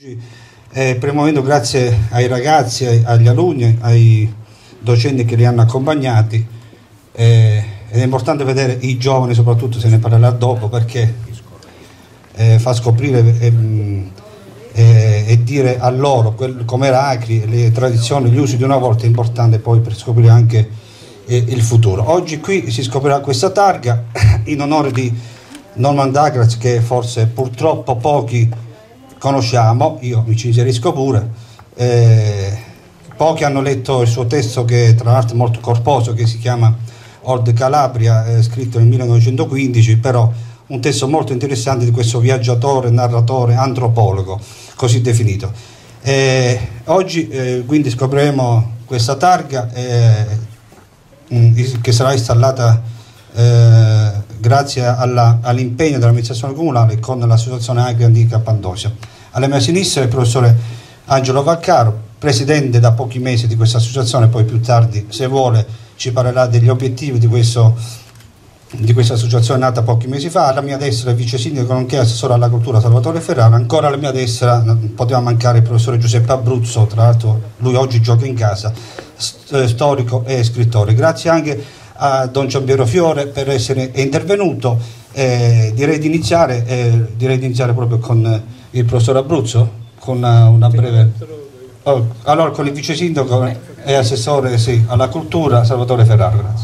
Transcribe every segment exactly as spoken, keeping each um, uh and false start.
Eh, per il momento grazie ai ragazzi, ai, agli alunni, ai docenti che li hanno accompagnati, eh, ed è importante vedere i giovani, soprattutto se ne parlerà dopo, perché eh, fa scoprire eh, eh, e dire a loro come era Acri, le tradizioni, gli usi di una volta è importante poi per scoprire anche eh, il futuro. Oggi qui si scoprirà questa targa in onore di Norman Douglas, che forse purtroppo pochi conosciamo, io mi ci inserisco pure. Eh, pochi hanno letto il suo testo, che tra l'altro è molto corposo, che si chiama Old Calabria, eh, scritto nel millenovecentoquindici, però un testo molto interessante di questo viaggiatore, narratore, antropologo, così definito. Eh, oggi eh, quindi scopriremo questa targa eh, che sarà installata eh, grazie all'impegno dell'amministrazione comunale con l'associazione Acri Antica Pandosia. Alla mia sinistra il professore Angelo Vaccaro, presidente da pochi mesi di questa associazione, poi più tardi, se vuole, ci parlerà degli obiettivi di, questo, di questa associazione nata pochi mesi fa. Alla mia destra il vice sindaco nonché assessore alla cultura Salvatore Ferrara. Ancora alla mia destra non poteva mancare il professore Giuseppe Abruzzo, tra l'altro lui oggi gioca in casa, storico e scrittore. Grazie anche a Don Giampiero Fiore per essere intervenuto. Eh, direi di iniziare eh, direi di iniziare proprio con il professor Abruzzo, con una, una breve oh, allora con il vice sindaco e assessore sì, alla cultura Salvatore Ferrara. Grazie.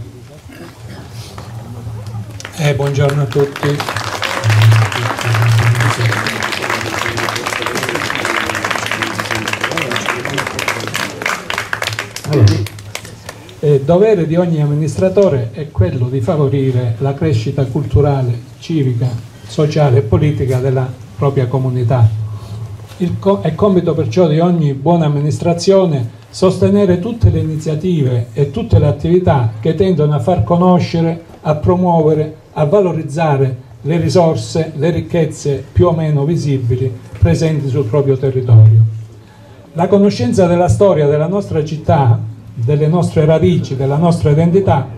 Eh, buongiorno a tutti. Allora, il dovere di ogni amministratore è quello di favorire la crescita culturale, civica, sociale e politica della propria comunità. Il co- è compito perciò di ogni buona amministrazione sostenere tutte le iniziative e tutte le attività che tendono a far conoscere, a promuovere, a valorizzare le risorse, le ricchezze più o meno visibili presenti sul proprio territorio. La conoscenza della storia della nostra città, delle nostre radici, della nostra identità,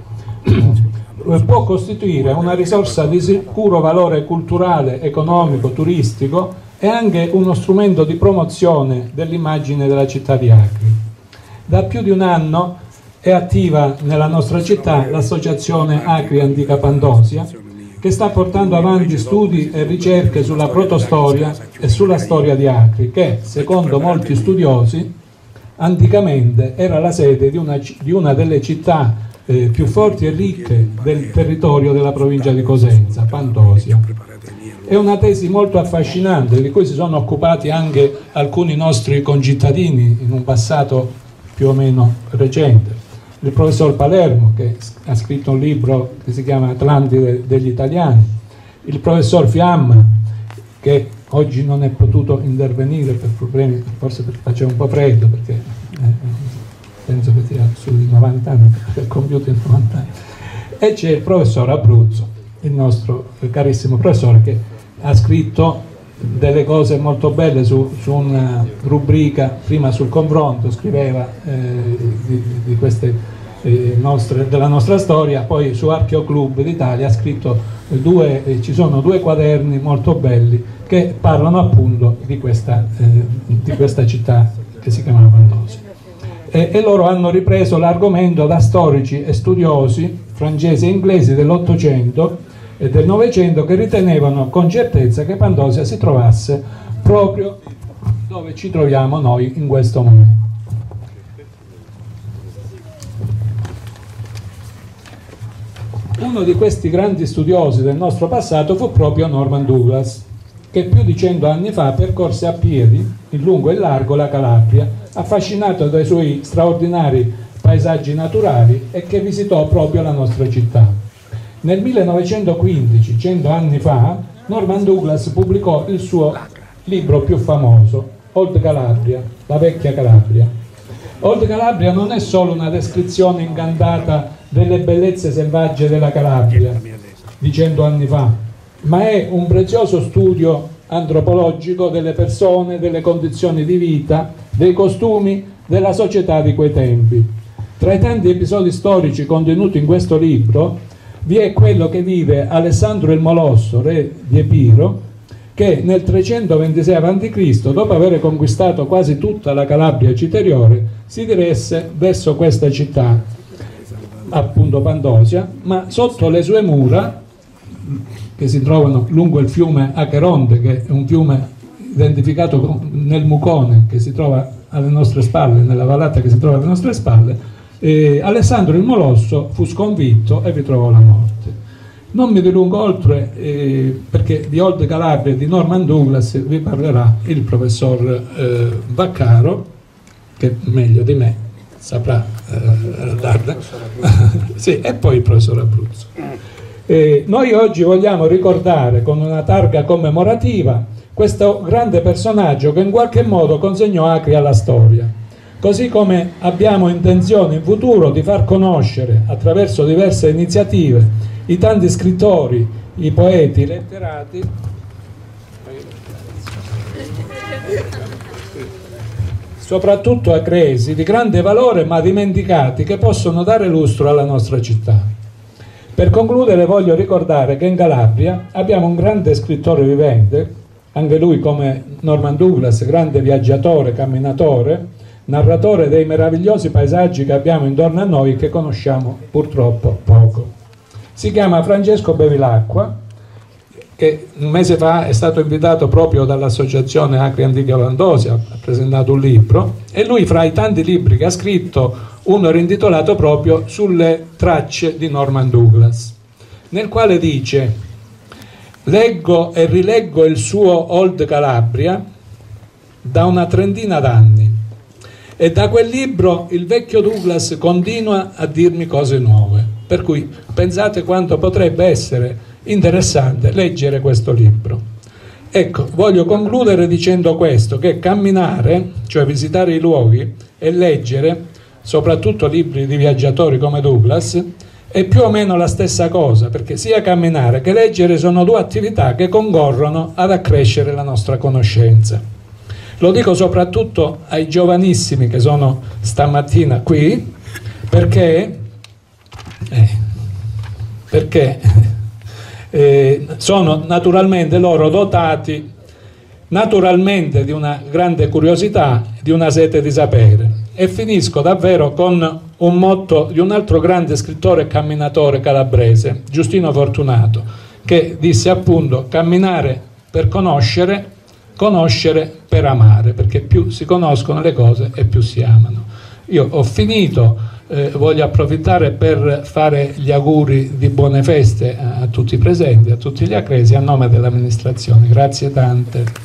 può costituire una risorsa di sicuro valore culturale, economico, turistico e anche uno strumento di promozione dell'immagine della città di Acri. Da più di un anno è attiva nella nostra città l'associazione Acri Antica Pandosia, che sta portando avanti studi e ricerche sulla protostoria e sulla storia di Acri, che, secondo molti studiosi, anticamente era la sede di una, di una delle città eh, più forti e ricche del territorio della provincia di Cosenza, Pandosia. È una tesi molto affascinante, di cui si sono occupati anche alcuni nostri concittadini in un passato più o meno recente. Il professor Palermo, che ha scritto un libro che si chiama Atlantide degli Italiani, il professor Fiamma, che oggi non è potuto intervenire per problemi, forse perché faceva un po' freddo, perché eh, penso che sia sui novanta anni, perché ha compiuto i novanta anni. E c'è il professor Abruzzo, il nostro carissimo professore, che ha scritto delle cose molto belle su, su una rubrica, prima sul confronto, scriveva eh, di, di queste eh, nostre, della nostra storia, poi su Archeoclub d'Italia ha scritto due, eh, ci sono due quaderni molto belli che parlano appunto di questa, eh, di questa città che si chiamava Pandosia. E, e loro hanno ripreso l'argomento da storici e studiosi francesi e inglesi dell'Ottocento e del Novecento, che ritenevano con certezza che Pandosia si trovasse proprio dove ci troviamo noi in questo momento. Uno di questi grandi studiosi del nostro passato fu proprio Norman Douglas, che più di cento anni fa percorse a piedi, in lungo e largo, la Calabria, affascinato dai suoi straordinari paesaggi naturali, e che visitò proprio la nostra città. Nel millenovecentoquindici, cento anni fa, Norman Douglas pubblicò il suo libro più famoso, Old Calabria, la vecchia Calabria. Old Calabria non è solo una descrizione incantata delle bellezze selvagge della Calabria di cento anni fa, ma è un prezioso studio antropologico delle persone, delle condizioni di vita, dei costumi, della società di quei tempi. Tra i tanti episodi storici contenuti in questo libro vi è quello che vive Alessandro il Molosso, re di Epiro, che nel trecentoventisei avanti Cristo, dopo aver conquistato quasi tutta la Calabria citeriore, si diresse verso questa città, appunto Pandosia, ma sotto le sue mura, che si trovano lungo il fiume Acheronte, che è un fiume identificato nel Mucone, che si trova alle nostre spalle, nella vallata che si trova alle nostre spalle, eh, Alessandro il Molosso fu sconfitto e vi trovò la morte. Non mi dilungo oltre, eh, perché di Old Calabria e di Norman Douglas vi parlerà il professor eh, Vaccaro, che meglio di me saprà eh, darne. Sì, e poi il professor Abruzzo. Eh, noi oggi vogliamo ricordare con una targa commemorativa questo grande personaggio che in qualche modo consegnò Acri alla storia, così come abbiamo intenzione in futuro di far conoscere attraverso diverse iniziative i tanti scrittori, i poeti, i letterati soprattutto acresi di grande valore ma dimenticati, che possono dare lustro alla nostra città. Per concludere voglio ricordare che in Calabria abbiamo un grande scrittore vivente, anche lui come Norman Douglas, grande viaggiatore, camminatore, narratore dei meravigliosi paesaggi che abbiamo intorno a noi, che conosciamo purtroppo poco. Si chiama Francesco Bevilacqua, che un mese fa è stato invitato proprio dall'associazione Acri Antica Pandosia, ha presentato un libro, e lui, fra i tanti libri che ha scritto, uno era intitolato proprio Sulle tracce di Norman Douglas, nel quale dice: leggo e rileggo il suo Old Calabria da una trentina d'anni e da quel libro il vecchio Douglas continua a dirmi cose nuove, per cui pensate quanto potrebbe essere interessante leggere questo libro. Ecco, voglio concludere dicendo questo, che camminare, cioè visitare i luoghi e leggere soprattutto libri di viaggiatori come Douglas, è più o meno la stessa cosa, perché sia camminare che leggere sono due attività che concorrono ad accrescere la nostra conoscenza. Lo dico soprattutto ai giovanissimi che sono stamattina qui, perché eh, perché eh, sono naturalmente loro dotati naturalmente di una grande curiosità, di una sete di sapere. E finisco davvero con un motto di un altro grande scrittore e camminatore calabrese, Giustino Fortunato, che disse appunto: camminare per conoscere, conoscere per amare, perché più si conoscono le cose e più si amano. Io ho finito, eh, voglio approfittare per fare gli auguri di buone feste a, a tutti i presenti, a tutti gli acresi, a nome dell'amministrazione. Grazie tante.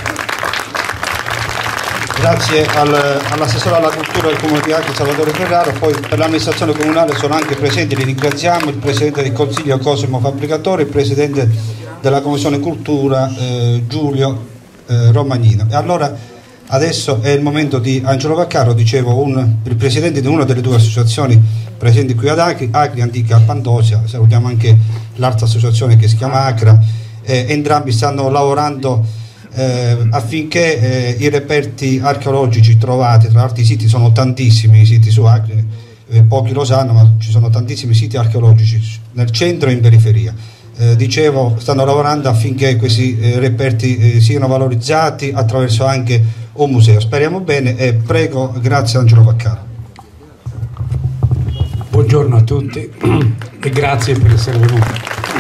Grazie al, all'assessore alla cultura del Comune di Acri, Salvatore Ferraro. Poi per l'amministrazione comunale sono anche presenti, li ringraziamo, il Presidente del Consiglio Cosimo Fabbricatore, il Presidente della Commissione Cultura eh, Giulio eh, Romagnino. E allora adesso è il momento di Angelo Vaccaro, dicevo, un, il Presidente di una delle due associazioni presenti qui ad Acri, Acri Antica Pandosia, salutiamo anche l'altra associazione che si chiama Acra, eh, entrambi stanno lavorando Eh, affinché eh, i reperti archeologici trovati, tra l'altro i siti sono tantissimi, i siti su Acri, eh, pochi lo sanno, ma ci sono tantissimi siti archeologici nel centro e in periferia. Eh, dicevo, stanno lavorando affinché questi eh, reperti eh, siano valorizzati attraverso anche un museo. Speriamo bene e prego, grazie Angelo Vaccaro. Buongiorno a tutti e grazie per essere venuti.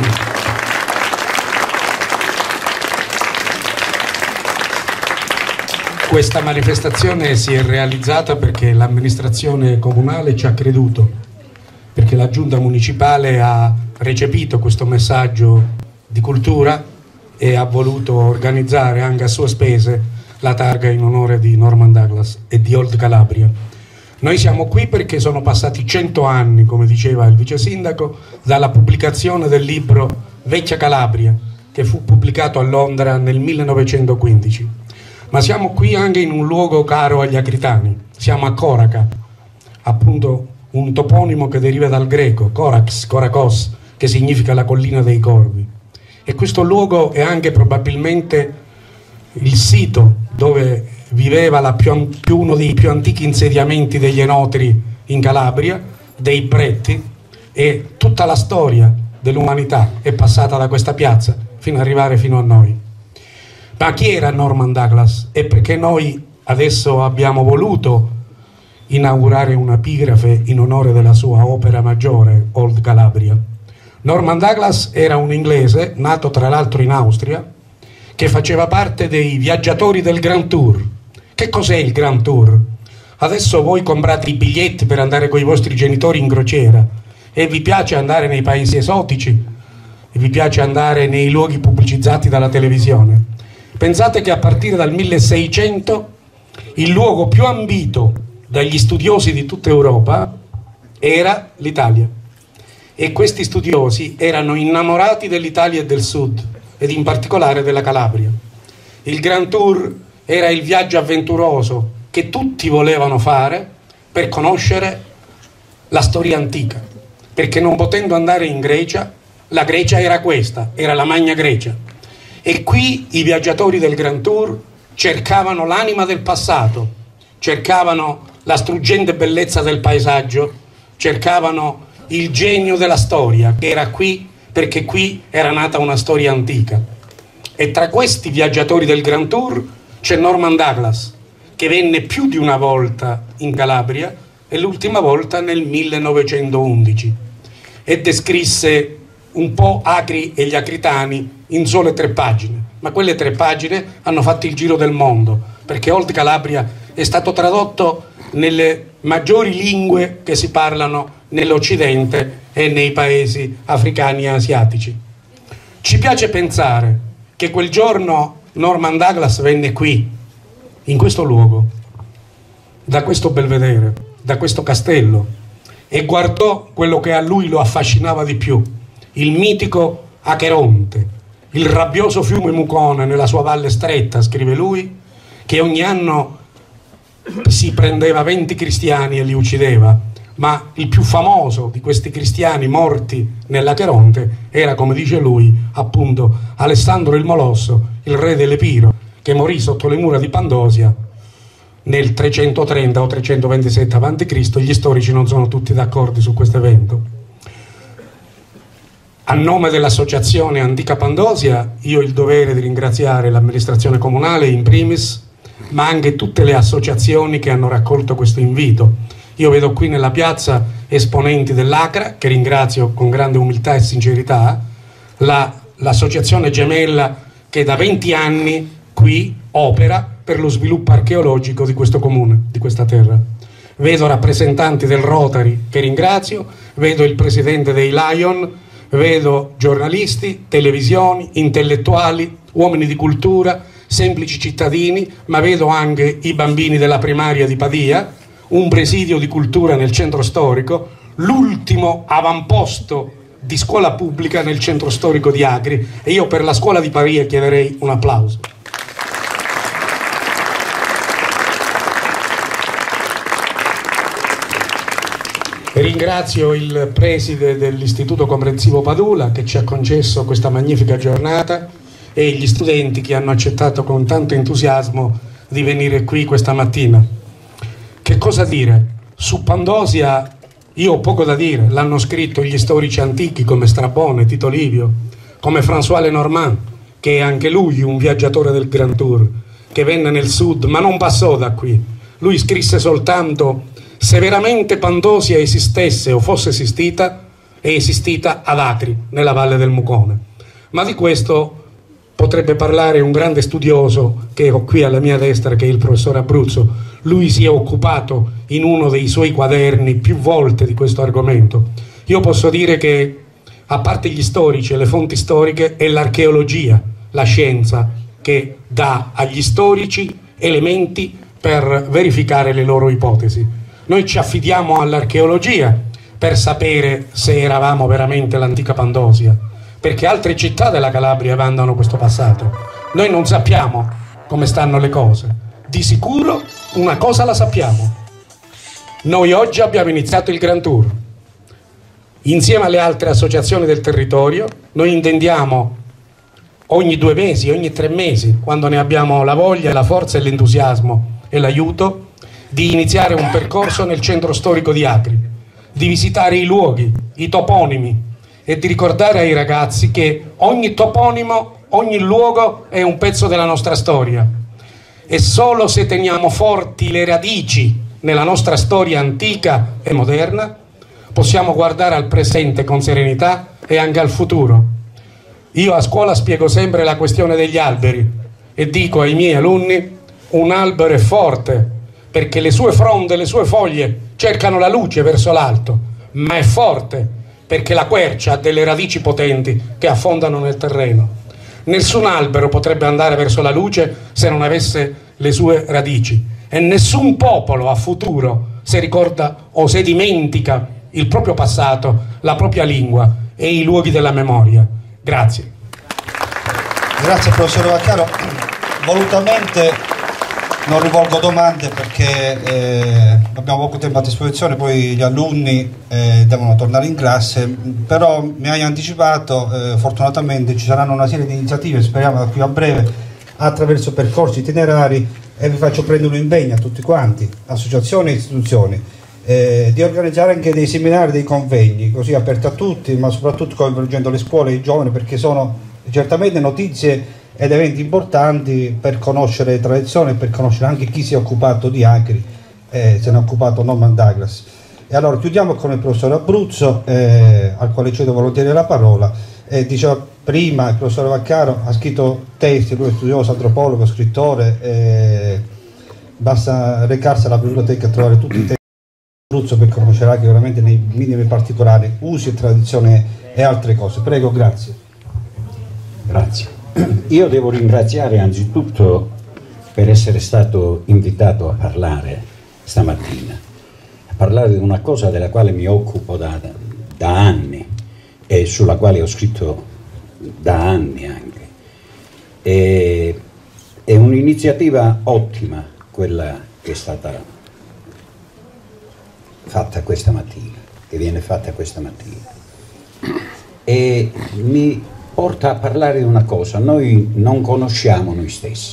Questa manifestazione si è realizzata perché l'amministrazione comunale ci ha creduto, perché la giunta municipale ha recepito questo messaggio di cultura e ha voluto organizzare anche a sue spese la targa in onore di Norman Douglas e di Old Calabria. Noi siamo qui perché sono passati cento anni, come diceva il vice sindaco, dalla pubblicazione del libro Vecchia Calabria, che fu pubblicato a Londra nel millenovecentoquindici. Ma siamo qui anche in un luogo caro agli acritani, siamo a Coraca, appunto un toponimo che deriva dal greco, Corax, Corakos, che significa la collina dei corvi. E questo luogo è anche probabilmente il sito dove viveva la più, più uno dei più antichi insediamenti degli enoteri in Calabria, dei Bretti, e tutta la storia dell'umanità è passata da questa piazza fino ad arrivare fino a noi. Ma chi era Norman Douglas? E perché noi adesso abbiamo voluto inaugurare un'epigrafe in onore della sua opera maggiore, Old Calabria. Norman Douglas era un inglese, nato tra l'altro in Austria, che faceva parte dei viaggiatori del Grand Tour. Che cos'è il Grand Tour? Adesso voi comprate i biglietti per andare con i vostri genitori in crociera e vi piace andare nei paesi esotici, e vi piace andare nei luoghi pubblicizzati dalla televisione. Pensate che a partire dal milleseicento il luogo più ambito dagli studiosi di tutta Europa era l'Italia, e questi studiosi erano innamorati dell'Italia e del Sud, ed in particolare della Calabria. Il Grand Tour era il viaggio avventuroso che tutti volevano fare per conoscere la storia antica, perché non potendo andare in Grecia, la Grecia era questa, era la Magna Grecia, e qui i viaggiatori del Grand Tour cercavano l'anima del passato, cercavano la struggente bellezza del paesaggio, cercavano il genio della storia, che era qui perché qui era nata una storia antica. E tra questi viaggiatori del Grand Tour c'è Norman Douglas, che venne più di una volta in Calabria, e l'ultima volta nel millenovecentoundici, e descrisse un po' Acri e gli acritani in sole tre pagine, ma quelle tre pagine hanno fatto il giro del mondo, perché Old Calabria è stato tradotto nelle maggiori lingue che si parlano nell'Occidente e nei paesi africani e asiatici. Ci piace pensare che quel giorno Norman Douglas venne qui, in questo luogo, da questo belvedere, da questo castello, e guardò quello che a lui lo affascinava di più, il mitico Acheronte, il rabbioso fiume Mucone nella sua valle stretta, scrive lui, che ogni anno si prendeva venti cristiani e li uccideva, ma il più famoso di questi cristiani morti nell'Acheronte era, come dice lui, appunto Alessandro il Molosso, il re dell'Epiro, che morì sotto le mura di Pandosia nel trecentotrenta o trecentoventisette avanti Cristo. Gli storici non sono tutti d'accordo su questo evento. A nome dell'associazione Antica Pandosia io ho il dovere di ringraziare l'amministrazione comunale in primis, ma anche tutte le associazioni che hanno raccolto questo invito. Io vedo qui nella piazza esponenti dell'Acra, che ringrazio con grande umiltà e sincerità, l'associazione la, Gemella, che da venti anni qui opera per lo sviluppo archeologico di questo comune, di questa terra. Vedo rappresentanti del Rotary, che ringrazio, vedo il presidente dei Lion, vedo giornalisti, televisioni, intellettuali, uomini di cultura, semplici cittadini, ma vedo anche i bambini della primaria di Padia, un presidio di cultura nel centro storico, l'ultimo avamposto di scuola pubblica nel centro storico di Acri, e io per la scuola di Padia chiederei un applauso. Ringrazio il preside dell'Istituto Comprensivo Padula, che ci ha concesso questa magnifica giornata, e gli studenti che hanno accettato con tanto entusiasmo di venire qui questa mattina. Che cosa dire? Su Pandosia io ho poco da dire, l'hanno scritto gli storici antichi come Strabone, Tito Livio, come François Lenormand, che è anche lui un viaggiatore del Grand Tour, che venne nel sud ma non passò da qui. Lui scrisse soltanto: se veramente Pandosia esistesse o fosse esistita, è esistita ad Acri, nella valle del Mucone. Ma di questo potrebbe parlare un grande studioso che ho qui alla mia destra, che è il professor Abruzzo. Lui si è occupato in uno dei suoi quaderni più volte di questo argomento. Io posso dire che, a parte gli storici e le fonti storiche, è l'archeologia, la scienza, che dà agli storici elementi per verificare le loro ipotesi. Noi ci affidiamo all'archeologia per sapere se eravamo veramente l'antica Pandosia, perché altre città della Calabria vanno questo passato. Noi non sappiamo come stanno le cose. Di sicuro una cosa la sappiamo: noi oggi abbiamo iniziato il Grand Tour. Insieme alle altre associazioni del territorio noi intendiamo ogni due mesi, ogni tre mesi, quando ne abbiamo la voglia, la forza e l'entusiasmo e l'aiuto, di iniziare un percorso nel centro storico di Acri, di visitare i luoghi, i toponimi, e di ricordare ai ragazzi che ogni toponimo ogni luogo è un pezzo della nostra storia e solo se teniamo forti le radici nella nostra storia antica e moderna possiamo guardare al presente con serenità e anche al futuro. Io a scuola spiego sempre la questione degli alberi e dico ai miei alunni: un albero è forte perché le sue fronde, le sue foglie cercano la luce verso l'alto, ma è forte perché la quercia ha delle radici potenti che affondano nel terreno. Nessun albero potrebbe andare verso la luce se non avesse le sue radici e nessun popolo a futuro se ricorda o se dimentica il proprio passato, la propria lingua e i luoghi della memoria. Grazie. Grazie professore Vaccaro. Volutamente non rivolgo domande perché eh, abbiamo poco tempo a disposizione, poi gli alunni eh, devono tornare in classe, però mi hai anticipato, eh, fortunatamente ci saranno una serie di iniziative, speriamo da qui a breve, attraverso percorsi itinerari, e vi faccio prendere un impegno a tutti quanti, associazioni e istituzioni, eh, di organizzare anche dei seminari, dei convegni, così aperti a tutti, ma soprattutto coinvolgendo le scuole e i giovani, perché sono certamente notizie ed eventi importanti per conoscere le tradizioni e per conoscere anche chi si è occupato di Acri, eh, se ne è occupato Norman Douglas. E allora chiudiamo con il professore Abruzzo, eh, al quale cedo volentieri la parola. Eh, diceva prima il professore Vaccaro ha scritto testi, lui è studioso, antropologo, scrittore, eh, basta recarsi alla biblioteca e trovare tutti i testi di Abruzzo per conoscere anche veramente nei minimi particolari usi e tradizioni e altre cose. Prego, grazie. Grazie. Io devo ringraziare anzitutto per essere stato invitato a parlare stamattina, a parlare di una cosa della quale mi occupo da, da anni e sulla quale ho scritto da anni anche. E, è un'iniziativa ottima quella che è stata fatta questa mattina, che viene fatta questa mattina. E mi porta a parlare di una cosa: noi non conosciamo noi stessi.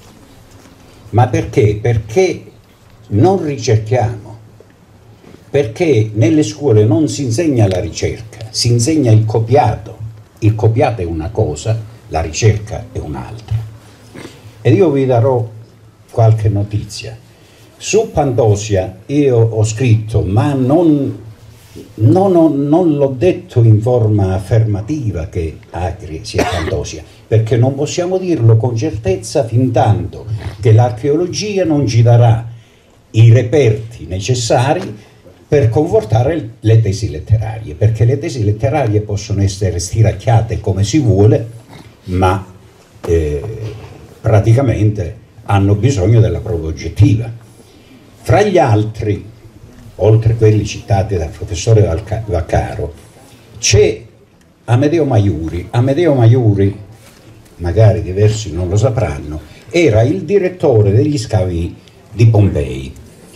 Ma perché? Perché non ricerchiamo, perché nelle scuole non si insegna la ricerca, si insegna il copiato. Il copiato è una cosa, la ricerca è un'altra. Ed io vi darò qualche notizia. Su Pandosia io ho scritto, ma non... Non, ho, non l'ho detto in forma affermativa che Acri sia Pandosia, perché non possiamo dirlo con certezza fin tanto che l'archeologia non ci darà i reperti necessari per confortare le tesi letterarie, perché le tesi letterarie possono essere stiracchiate come si vuole, ma eh, praticamente hanno bisogno della prova oggettiva. Fra gli altri, oltre quelli citati dal professore Vaccaro, c'è Amedeo Maiuri. Amedeo Maiuri, magari diversi non lo sapranno, era il direttore degli scavi di Pompei,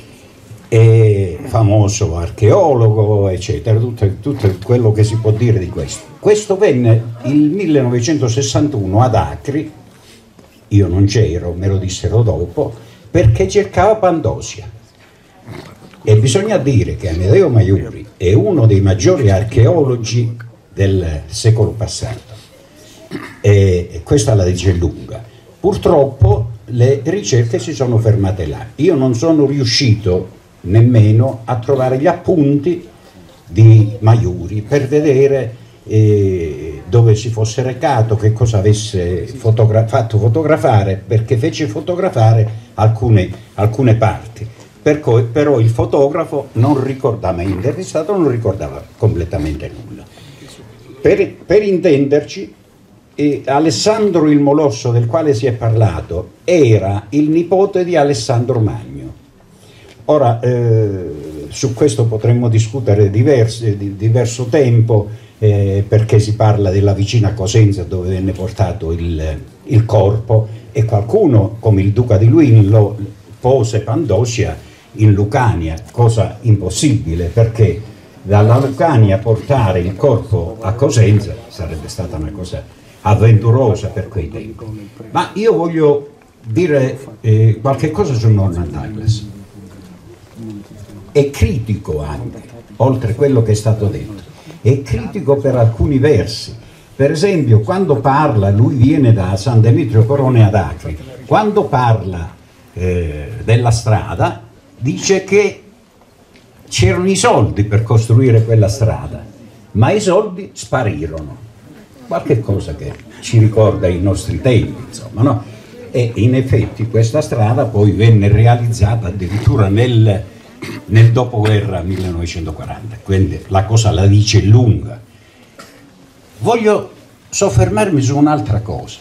e famoso archeologo, eccetera, tutto, tutto quello che si può dire di questo. Questo venne il millenovecentosessantuno ad Acri, io non c'ero, me lo dissero dopo, perché cercava Pandosia. E bisogna dire che Amedeo Maiuri è uno dei maggiori archeologi del secolo passato, e questa la dice lunga. Purtroppo le ricerche si sono fermate là. Io non sono riuscito nemmeno a trovare gli appunti di Maiuri per vedere eh, dove si fosse recato, che cosa avesse fotogra- fatto fotografare, perché fece fotografare alcune, alcune parti. Perco, però il fotografo non ricordava, interessato non ricordava completamente nulla. Per, per intenderci, eh, Alessandro il Molosso, del quale si è parlato, era il nipote di Alessandro Magno. Ora, eh, su questo potremmo discutere diversi, di diverso tempo, eh, perché si parla della vicina Cosenza dove venne portato il, il corpo, e qualcuno, come il duca di Luini, lo pose Pandosia in Lucania, cosa impossibile, perché dalla Lucania portare il corpo a Cosenza sarebbe stata una cosa avventurosa per quei tempi. Ma io voglio dire eh, qualche cosa su Norman Douglas. È critico anche, oltre quello che è stato detto, è critico per alcuni versi, Per esempio, quando parla, lui viene da San Demetrio Corone ad Acri, quando parla eh, della strada, dice che c'erano i soldi per costruire quella strada, ma i soldi sparirono. Qualche cosa che ci ricorda i nostri tempi, insomma, no? E in effetti questa strada poi venne realizzata addirittura nel, nel dopoguerra millenovecentoquaranta, quindi la cosa la dice lunga. Voglio soffermarmi su un'altra cosa.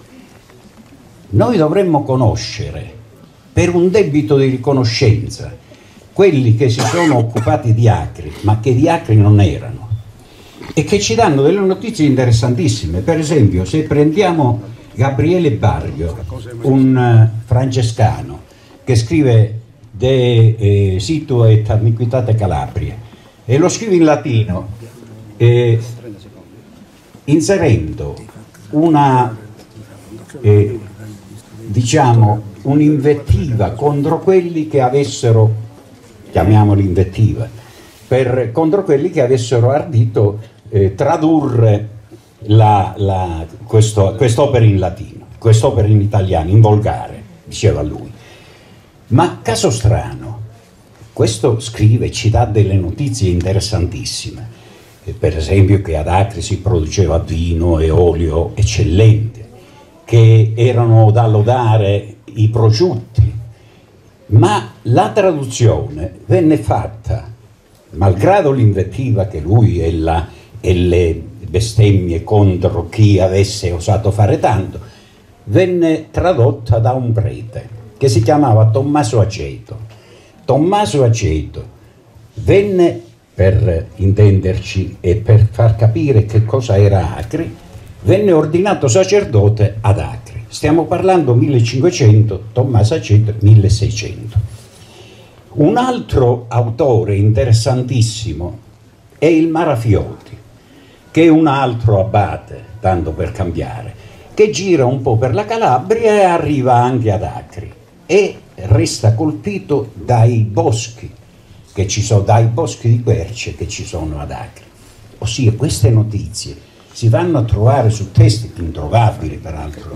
Noi dovremmo conoscere, per un debito di riconoscenza, quelli che si sono occupati di Acri, ma che di Acri non erano, e che ci danno delle notizie interessantissime. Per esempio, se prendiamo Gabriele Barrio, un uh, francescano che scrive De eh, situ et antiquitate Calabrie, e lo scrive in latino, eh, inserendo una eh, diciamo un'invettiva contro quelli che avessero, chiamiamoli invettiva, per, contro quelli che avessero ardito eh, tradurre la, la, questo, quest'opera in latino, quest'opera in italiano, in volgare, diceva lui. Ma caso strano, questo scrive, ci dà delle notizie interessantissime, eh, per esempio che ad Acri si produceva vino e olio eccellente, che erano da lodare i prosciutti, ma la traduzione venne fatta, malgrado l'invettiva che lui e, la, e le bestemmie contro chi avesse osato fare tanto, venne tradotta da un prete che si chiamava Tommaso Aceto. Tommaso Aceto venne, per intenderci e per far capire che cosa era Acri, venne ordinato sacerdote ad Acri. Stiamo parlando millecinquecento, Tommaso Aceto milleseicento. Un altro autore interessantissimo è il Marafioti, che è un altro abate, tanto per cambiare, che gira un po' per la Calabria e arriva anche ad Acri e resta colpito dai boschi che ci sono, dai boschi di querce che ci sono ad Acri. Ossia, queste notizie si vanno a trovare su testi introvabili, peraltro,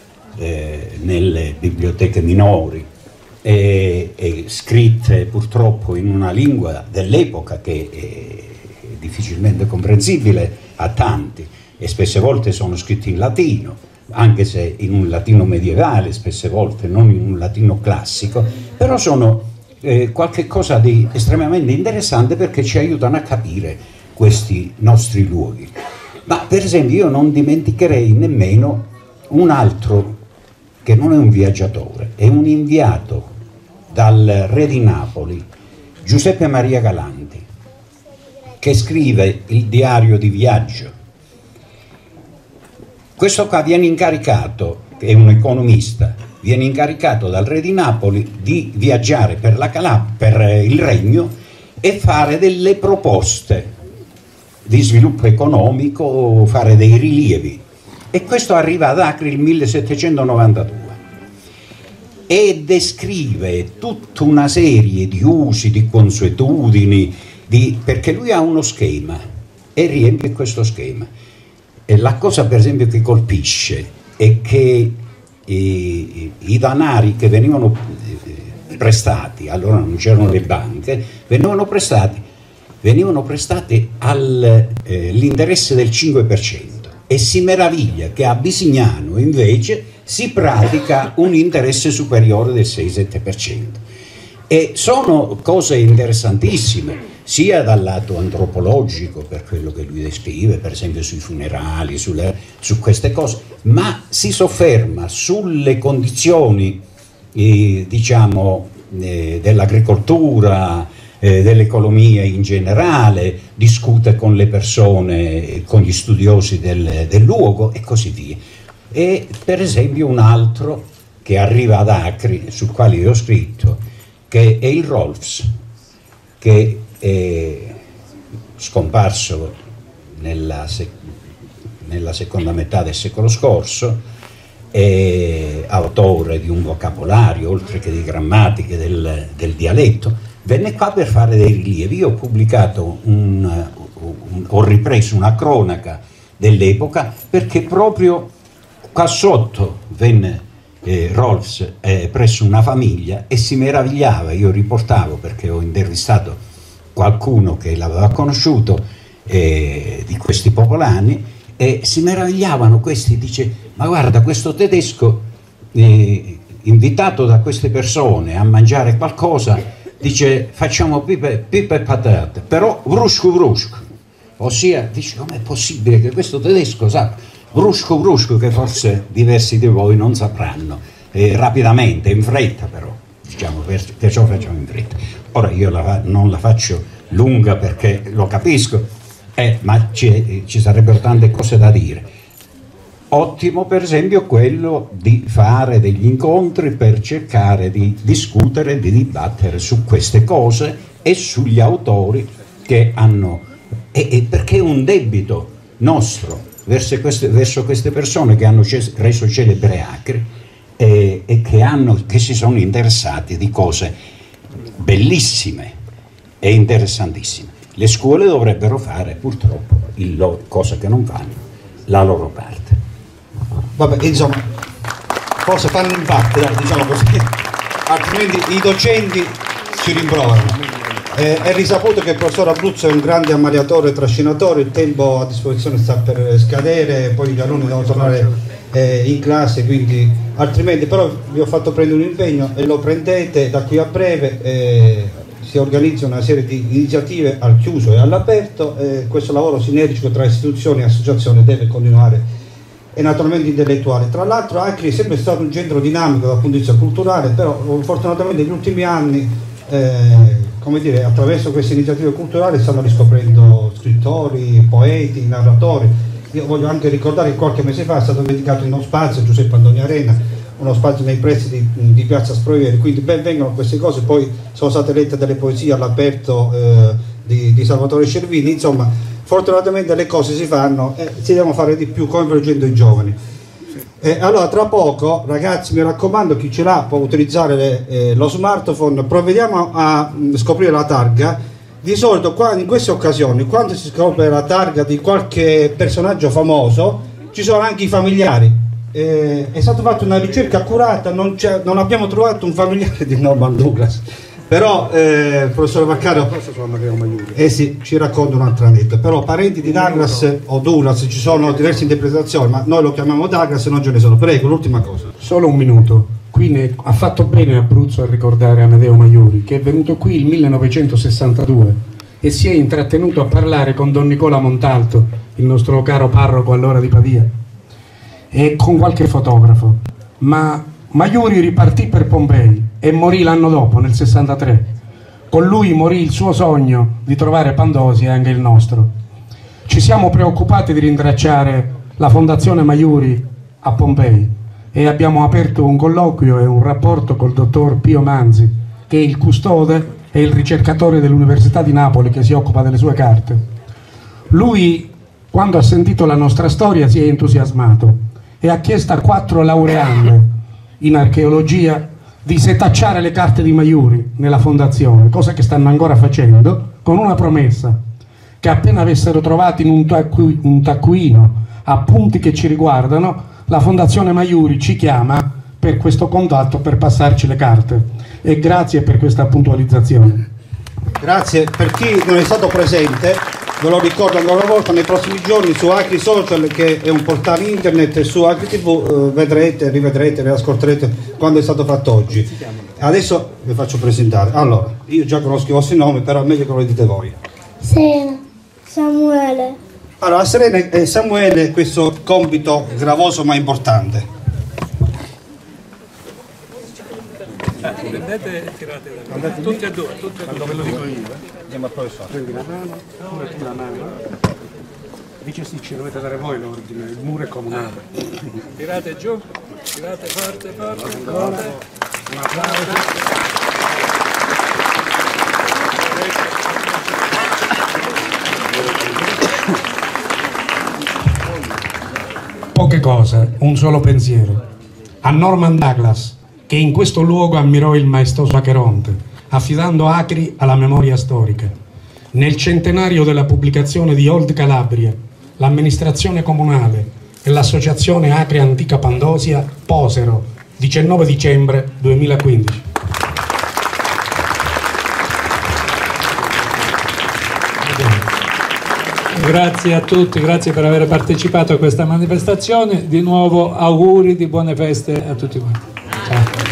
eh, nelle biblioteche minori, e, e scritte purtroppo in una lingua dell'epoca che è difficilmente comprensibile a tanti, e spesse volte sono scritti in latino, anche se in un latino medievale, spesse volte non in un latino classico, però sono eh, qualche cosa di estremamente interessante perché ci aiutano a capire questi nostri luoghi. Ma per esempio io non dimenticherei nemmeno un altro che non è un viaggiatore, è un inviato dal re di Napoli, Giuseppe Maria Galanti, che scrive il diario di viaggio. Questo qua viene incaricato, è un economista, viene incaricato dal re di Napoli di viaggiare per, la Calab- per il regno e fare delle proposte di sviluppo economico, fare dei rilievi. E questo arriva ad Acri nel millesettecentonovantadue e descrive tutta una serie di usi, di consuetudini, di, perché lui ha uno schema e riempie questo schema. E la cosa per esempio che colpisce è che i, i danari che venivano prestati, allora non c'erano le banche, venivano prestati, venivano prestati all'interesse eh, del cinque per cento, e si meraviglia che a Bisignano invece si pratica un interesse superiore del sei sette per cento. E sono cose interessantissime, sia dal lato antropologico, per quello che lui descrive, per esempio sui funerali, sulle, su queste cose, ma si sofferma sulle condizioni eh, diciamo eh, dell'agricoltura, eh, dell'economia in generale, discute con le persone, con gli studiosi del, del luogo e così via. E per esempio un altro che arriva ad Acri, sul quale io ho scritto, che è il Rolfs, che è scomparso nella, sec nella seconda metà del secolo scorso, è autore di un vocabolario, oltre che di grammatiche del, del dialetto. Venne qua per fare dei rilievi. Io ho pubblicato un, un, ho ripreso una cronaca dell'epoca, perché proprio qua sotto venne eh, Rolfs eh, presso una famiglia e si meravigliava. Io riportavo, perché ho intervistato qualcuno che l'aveva conosciuto eh, di questi popolani, e si meravigliavano questi, dice: ma guarda, questo tedesco eh, invitato da queste persone a mangiare qualcosa, dice: facciamo pipe, pipe e patate, però brusco brusco, ossia, dice, com'è possibile che questo tedesco sa brusco brusco, che forse diversi di voi non sapranno, eh, rapidamente, in fretta, però diciamo, perciò facciamo in fretta. Ora io la, non la faccio lunga perché lo capisco, eh, ma ci, ci sarebbero tante cose da dire. Ottimo per esempio quello di fare degli incontri per cercare di discutere, di dibattere su queste cose e sugli autori che hanno, e, e perché è un debito nostro verso queste, verso queste persone che hanno reso celebre Acri e, e che, hanno, che si sono interessati di cose bellissime e interessantissime. Le scuole dovrebbero fare, purtroppo, il loro, cosa che non fanno, la loro parte. Vabbè, insomma, forse fanno in parte, diciamo così, altrimenti i docenti si rimproverano. Eh, è risaputo che il professor Abruzzo è un grande ammaliatore e trascinatore, il tempo a disposizione sta per scadere, poi gli alunni devono tornare eh, in classe, quindi altrimenti, però vi ho fatto prendere un impegno e lo prendete da qui a breve. Eh, si organizza una serie di iniziative al chiuso e all'aperto, eh, questo lavoro sinergico tra istituzioni e associazioni deve continuare, e naturalmente intellettuale. Tra l'altro Acri è sempre stato un centro dinamico dal punto di vista culturale, però fortunatamente negli ultimi anni, eh, come dire, attraverso queste iniziative culturali stanno riscoprendo scrittori, poeti, narratori. Io voglio anche ricordare che qualche mese fa è stato dedicato uno spazio a Giuseppe Antonio Arena, uno spazio nei pressi di, di Piazza Sprovieri, quindi ben vengano queste cose. Poi sono state lette delle poesie all'aperto eh, di, di Salvatore Cervini. Insomma, fortunatamente le cose si fanno e si devono fare di più coinvolgendo i giovani. Eh, allora, tra poco, ragazzi, mi raccomando, chi ce l'ha può utilizzare le, eh, lo smartphone. Provvediamo a mh, scoprire la targa. Di solito qua, in queste occasioni, quando si scopre la targa di qualche personaggio famoso, ci sono anche i familiari. Eh, è stata fatta una ricerca accurata, non, non abbiamo trovato un familiare di Norman Douglas, però eh, il professor Vaccaro eh sì, ci racconta un altro aneddoto. Però parenti di Douglas o Douglas ci sono diverse interpretazioni, ma noi lo chiamiamo Douglas e non ce ne sono. Prego, l'ultima cosa. Solo un minuto. Qui ne ha fatto bene Abruzzo a ricordare Amedeo Maiuri, che è venuto qui il millenovecentosessantadue e si è intrattenuto a parlare con Don Nicola Montalto, il nostro caro parroco allora di Pavia, e con qualche fotografo. Ma Maiuri ripartì per Pompei e morì l'anno dopo, nel sessantatré. Con lui morì il suo sogno di trovare Pandosi e anche il nostro. Ci siamo preoccupati di rintracciare la Fondazione Maiuri a Pompei e abbiamo aperto un colloquio e un rapporto col dottor Pio Manzi, che è il custode e il ricercatore dell'Università di Napoli che si occupa delle sue carte. Lui, quando ha sentito la nostra storia, si è entusiasmato e ha chiesto a quattro laureande in archeologia di setacciare le carte di Maiuri nella fondazione, cosa che stanno ancora facendo, con una promessa: che appena avessero trovato in un, taccu un taccuino appunti che ci riguardano, la Fondazione Maiuri ci chiama per questo contatto, per passarci le carte. E grazie per questa puntualizzazione. Grazie. Per chi non è stato presente, ve lo ricordo ancora una volta, nei prossimi giorni su Acri Social, che è un portale internet, e su Acri tivù eh, vedrete, rivedrete, riascolterete quando è stato fatto oggi. Adesso vi faccio presentare. Allora, io già conosco i vostri nomi, però è meglio che lo dite voi. Serena, Samuele. Allora, Serena e Samuele, questo compito gravoso ma importante. Prendete e tirate da tutti e due, tutti e due, ve lo dico io. Andiamo al professore. Prendi la mano, uno e tu la mano. Dice sì, ci dovete dare voi l'ordine, il muro è comunale. Tirate giù, tirate forte, forte, forte. Un applauso. Poche cose, un solo pensiero. A Norman Douglas, che in questo luogo ammirò il maestoso Acheronte, affidando Acri alla memoria storica. Nel centenario della pubblicazione di Old Calabria, l'amministrazione comunale e l'associazione Acre Antica Pandosia posero, diciannove dicembre duemilaquindici. Grazie a tutti, grazie per aver partecipato a questa manifestazione. Di nuovo auguri di buone feste a tutti quanti. Ciao.